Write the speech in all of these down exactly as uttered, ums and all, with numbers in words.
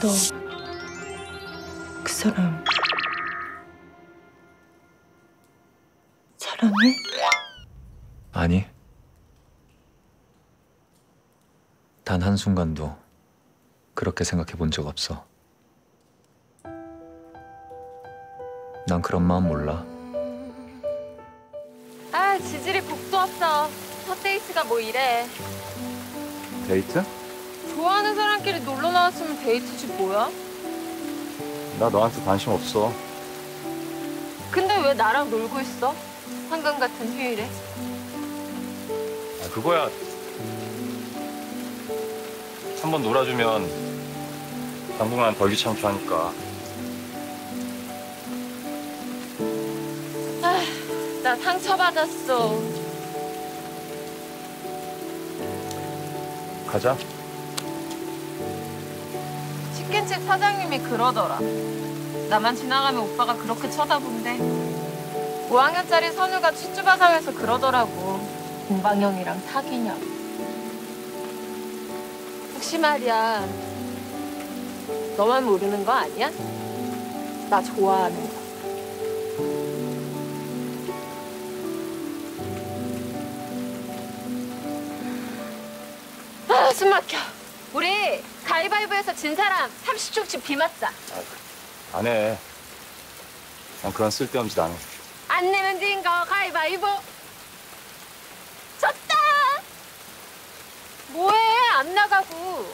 너 그 사람 사랑해? 아니. 단 한순간도 그렇게 생각해 본 적 없어. 난 그런 마음 몰라. 아, 지질이 곡도 없어. 첫 데이트가 뭐 이래. 데이트? 좋아하는 사람끼리 놀러 나왔으면 데이트지 뭐야? 나 너한테 관심 없어. 근데 왜 나랑 놀고 있어? 한강 같은 휴일에? 아, 그거야. 한 번 놀아주면 당분간 덜 귀찮고 하니까. 아, 나 상처받았어. 가자. 치킨집 사장님이 그러더라. 나만 지나가면 오빠가 그렇게 쳐다본대. 오 학년짜리 선우가 쭈쭈바상에서 그러더라고. 공방형이랑 사귀냐고. 혹시 말이야, 너만 모르는 거 아니야? 나 좋아하는 거. 아, 숨 막혀. 우리 가위바위보에서 진 사람 삼십 초씩 비 맞자. 아, 안 해. 난 그런 쓸데없는 짓 안 해. 안 내면 진 거 가위바위보. 졌다. 뭐해? 안 나가고.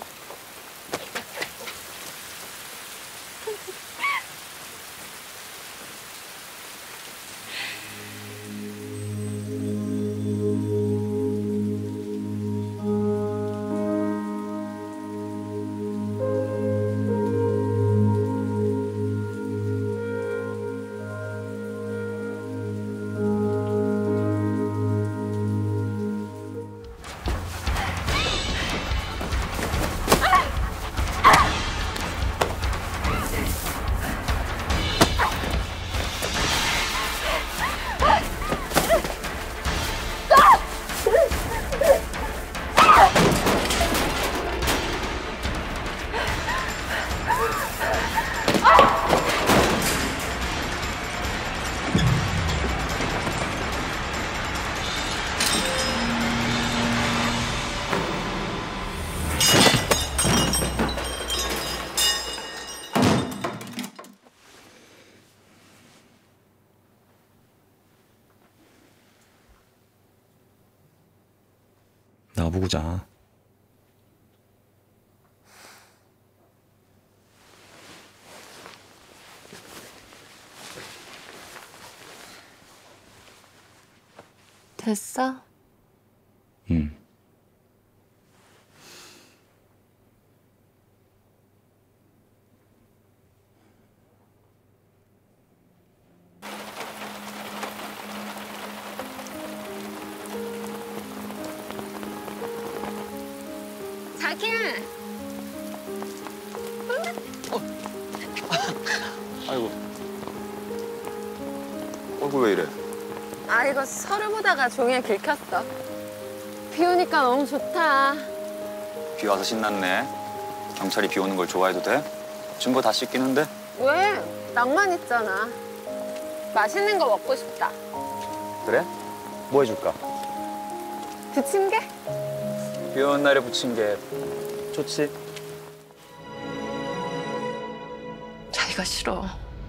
나보고 자. 됐어? 응. 자기야. 아이고. 얼굴 왜 이래? 아, 이거 서류 보다가 종이에 긁혔어. 비 오니까 너무 좋다. 비 와서 신났네. 경찰이 비 오는 걸 좋아해도 돼? 증거 다 씻기는데? 왜? 낭만 있잖아. 맛있는 거 먹고 싶다. 그래? 뭐 해줄까? 부침개? 비 오는 날에 부친 게 좋지. 자기가 싫어.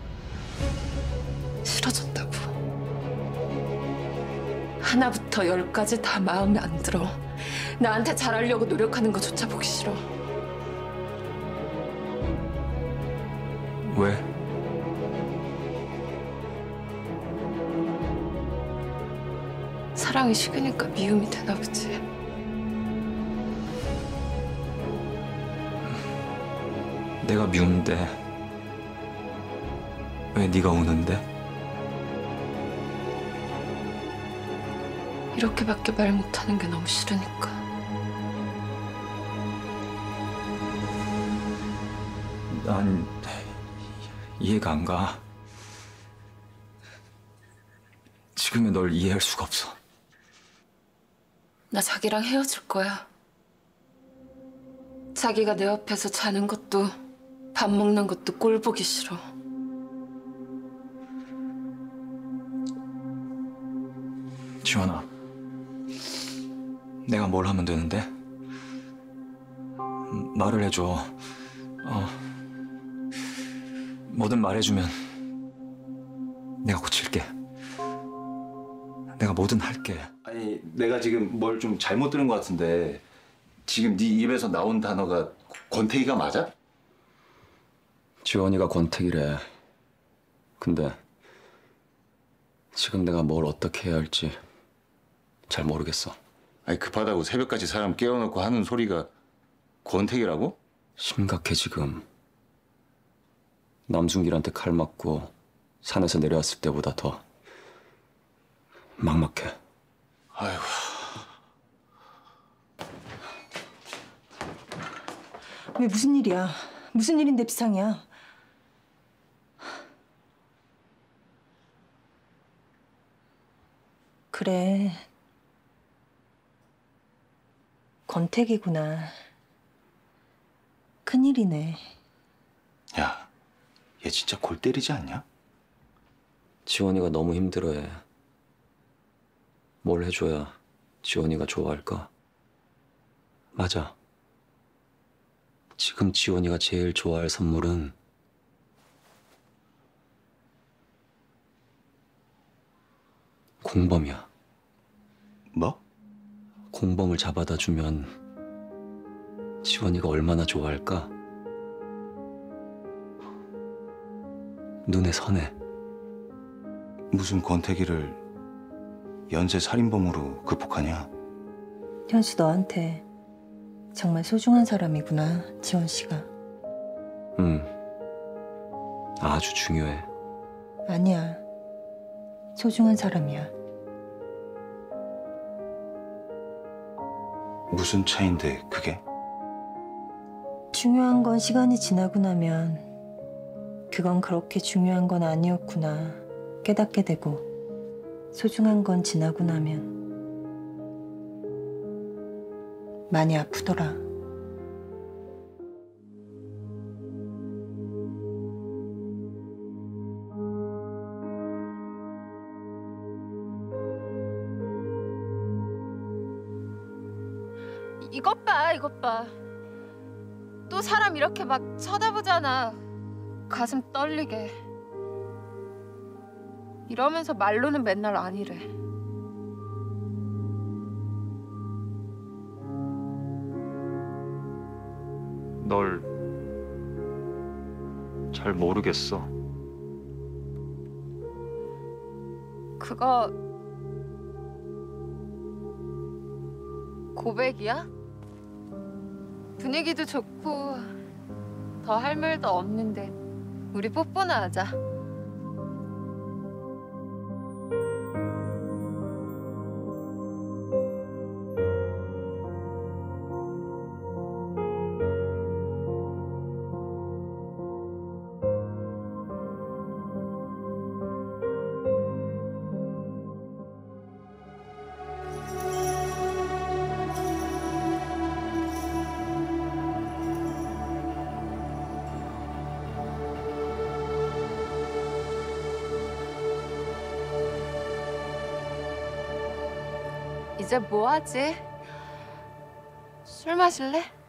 싫어졌다고. 하나부터 열까지 다 마음에 안 들어. 나한테 잘하려고 노력하는 거조차 보기 싫어. 왜? 사랑이 식으니까 미움이 되나 보지. 내가 미운데 왜 네가 우는데? 이렇게밖에 말 못하는 게 너무 싫으니까. 난 이해가 안 가. 지금의 널 이해할 수가 없어. 나 자기랑 헤어질 거야. 자기가 내 옆에서 자는 것도 밥 먹는 것도 꼴 보기 싫어. 지원아, 내가 뭘 하면 되는데? 음, 말을 해줘. 어, 뭐든 말해주면 내가 고칠게. 내가 뭐든 할게. 아니, 내가 지금 뭘 좀 잘못 들은 것 같은데 지금 네 입에서 나온 단어가 권태기가 맞아? 지원이가 권태기래. 근데 지금 내가 뭘 어떻게 해야 할지 잘 모르겠어. 아니, 급하다고 새벽까지 사람 깨워놓고 하는 소리가 권태기라고? 심각해 지금. 남순길한테 칼 맞고 산에서 내려왔을 때보다 더 막막해. 아이고. 왜 무슨 일이야? 무슨 일인데 비상이야? 그래. 권태기구나. 큰일이네. 야, 얘 진짜 골 때리지 않냐? 지원이가 너무 힘들어해. 뭘 해줘야 지원이가 좋아할까? 맞아. 지금 지원이가 제일 좋아할 선물은 공범이야. 뭐? 공범을 잡아다 주면 지원이가 얼마나 좋아할까? 눈에 선해. 무슨 권태기를 연쇄 살인범으로 극복하냐? 현수 너한테 정말 소중한 사람이구나, 지원 씨가. 응. 아주 중요해. 아니야. 소중한 사람이야. 무슨 차인데 그게? 중요한 건 시간이 지나고 나면 그건 그렇게 중요한 건 아니었구나 깨닫게 되고, 소중한 건 지나고 나면 많이 아프더라. 이것 봐, 이것 봐. 또 사람 이렇게 막 쳐다보잖아. 가슴 떨리게. 이러면서 말로는 맨날 아니래. 널 잘 모르겠어. 그거 고백이야? 분위기도 좋고 더 할 말도 없는데 우리 뽀뽀나 하자. 이제 뭐 하지? 술 마실래?